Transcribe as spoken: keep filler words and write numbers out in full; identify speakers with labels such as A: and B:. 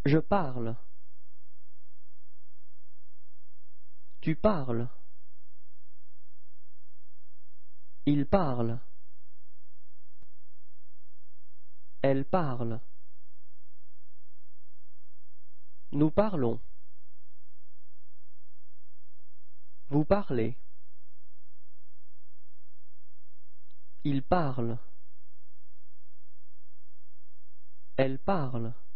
A: Je parle. Tu parles. Il parle. Elle parle. Nous parlons. Vous parlez. Il parle. Elle parle.